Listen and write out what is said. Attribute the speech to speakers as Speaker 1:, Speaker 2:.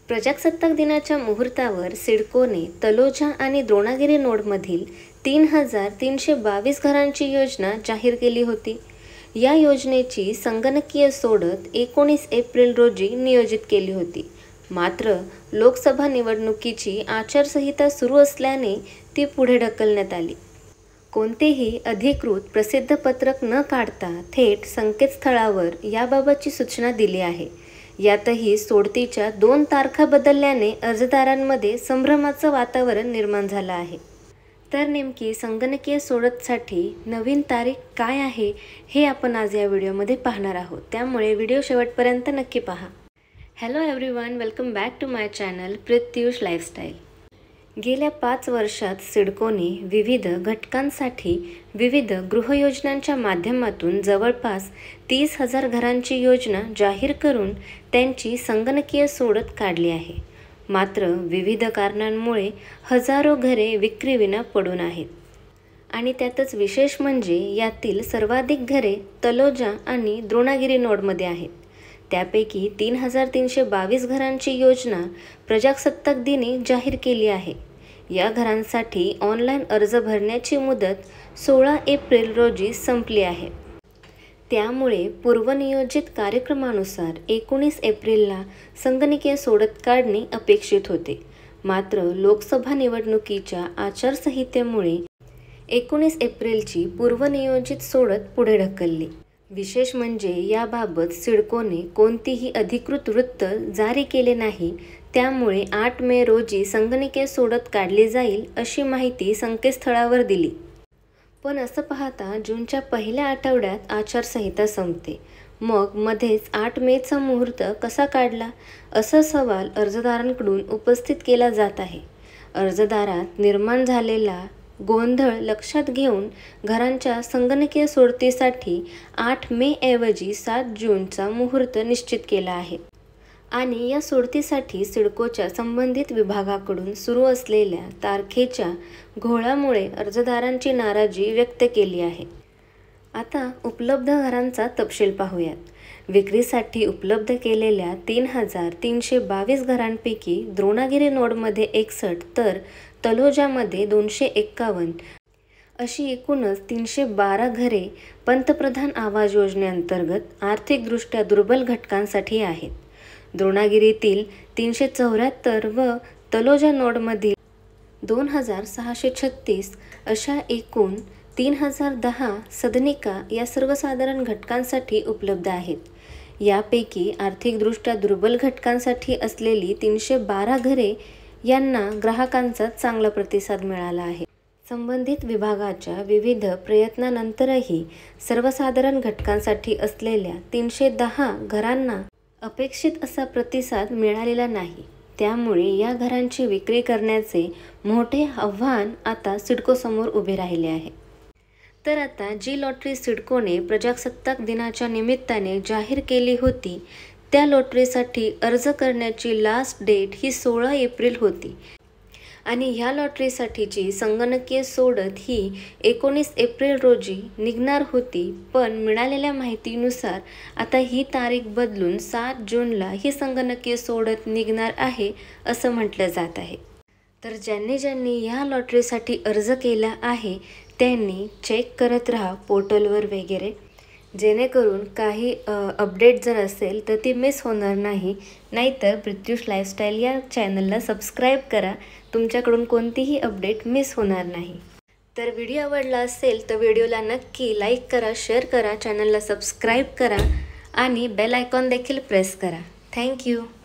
Speaker 1: प्रजासत्ताक दिनाच्या मुहूर्तावर सिडकोने तलोजा आणि द्रोणागिरी नोडमधील 3,322 घरांची योजना जाहीर केली होती. या योजनेची संगणकीय सोडत 19 एप्रिल रोजी नियोजित केली होती. मात्र लोकसभा निवडणुकीची आचारसंहिता सुरू असल्याने ती पुढे ढकलण्यात आली. कोणतेही अधिकृत प्रसिद्ध पत्रक न काढता थेट संकेतस्थळावर याबाबतची सूचना दिली आहे. यातही सोडतीच्या 2 तारखा बदलल्याने अर्जदारांमध्ये संभ्रमाचं वातावरण निर्माण झालं आहे. तर नेमकी संगणकीय सोडतीसाठी नवीन तारीख काय आहे हे आपण आज या व्हिडिओमध्ये पाहणार आहोत. त्यामुळे व्हिडिओ शेवटपर्यंत नक्की पहा. Hello everyone, welcome back to my channel Pratyush lifestyle. गेल्या 5 वर्षात सिडकोने विविध घटकांसाठी विविध गृहयोजनांच्या माध्यमातून जवळपास 30,000 घरांची योजना जाहीर करून त्यांची संगणकीय सोडत काढली आहे. मात्र विविध कारणांमुळे हजारो घरे विक्रीविना पडून आहेत. आणि त्यातच विशेष म्हणजे यातील सर्वाधिक घरे तलोजा आणि द्रोणागिरी नोडमध्ये आहेत. त्यापैकी 3,322 घरांची योजना प्रजासत्ताक दिनी जाहीर केली आहे. या घरांसाठी ऑनलाईन अर्ज भरण्याची मुदत 16 एप्रिल रोजी संपली आहे. त्यामुळे पूर्वनियोजित कार्यक्रमानुसार 19 एप्रिलला संगणकीय सोडत काढणे अपेक्षित होते. मात्र लोकसभा निवडणुकीच्या आचारसंहितेमुळे 19 एप्रिलची पूर्वनियोजित सोडत पुढे ढकलली. विशेष म्हणजे याबाबत सिडकोने कोणतीही अधिकृत वृत्त जारी केले नाही. त्यामुळे 8 मे रोजी संगणकीय सोडत काढली जाईल अशी माहिती संकेतस्थळावर दिली. पण असं पाहता जूनच्या पहिल्या आठवड्यात आचारसंहिता संपते. मग मध्येच 8 मेचा मुहूर्त कसा काढला, असा सवाल अर्जदारांकडून उपस्थित केला जात आहे. अर्जदारात निर्माण झालेला गोंधळ लक्षात घेऊन घरांच्या संगणकीय सोडतीसाठी 8 मे ऐवजी 7 जूनचा मुहूर्त निश्चित केला आहे. आणि या सोडतीसाठी सिडकोच्या संबंधित विभागाकडून सुरू असलेल्या तारखेच्या घोळामुळे अर्जदारांची नाराजी व्यक्त केली आहे. आता उपलब्ध घरांचा तपशील पाहूयात. विक्रीसाठी उपलब्ध केलेल्या 3,322 घरांपैकी द्रोणागिरी नोडमध्ये 61 तर तलोजामध्ये 251 अशी एकूणच 312 घरे पंतप्रधान आवास योजनेअंतर्गत आर्थिकदृष्ट्या दुर्बल घटकांसाठी आहेत. द्रोणागिरीतील 374 व तलोजा नोडमधील 2,636 अशा एकूण 3,010 सदनिका या सर्वसाधारण घटकांसाठी उपलब्ध आहेत. यापैकी आर्थिकदृष्ट्या दुर्बल घटकांसाठी असलेली 312 घरे यांना ग्राहकांचा चांगला प्रतिसाद मिळाला आहे. संबंधित विभागाच्या विविध प्रयत्नांनंतरही सर्वसाधारण घटकांसाठी असलेल्या 310 घरांना अपेक्षित असा प्रतिसाद मिळालेला नाही. त्यामुळे या घरांची विक्री करण्याचे मोठे आव्हान आता सिडकोसमोर उभे राहिले आहे. तर आता जी लॉटरी सिडकोने प्रजासत्ताक दिनाच्या निमित्ताने जाहीर केली होती त्या लॉटरीसाठी अर्ज करण्याची लास्ट डेट ही 16 एप्रिल होती. आणि ह्या लॉटरीसाठीची संगणकीय सोडत ही 19 एप्रिल रोजी निघणार होती. पण मिळालेल्या माहितीनुसार आता ही तारीख बदलून 7 जूनला ही संगणकीय सोडत निघणार आहे असं म्हटलं जात आहे. तर ज्यांनी ह्या लॉटरीसाठी अर्ज केला आहे त्यांनी चेक करत राहा पोर्टलवर वगैरे, जेणेकरून काही अपडेट जर असेल तर ती मिस होणार नाही. नाहीतर प्रत्युष लाईफस्टाईल या चॅनलला सबस्क्राईब करा, तुमच्याकडून कोणतीही अपडेट मिस होणार नाही. तर व्हिडिओ आवडला असेल तर व्हिडिओला नक्की लाईक करा, शेअर करा, चॅनलला सबस्क्राईब करा आणि बेल आयकॉन देखील प्रेस करा. थँक्यू.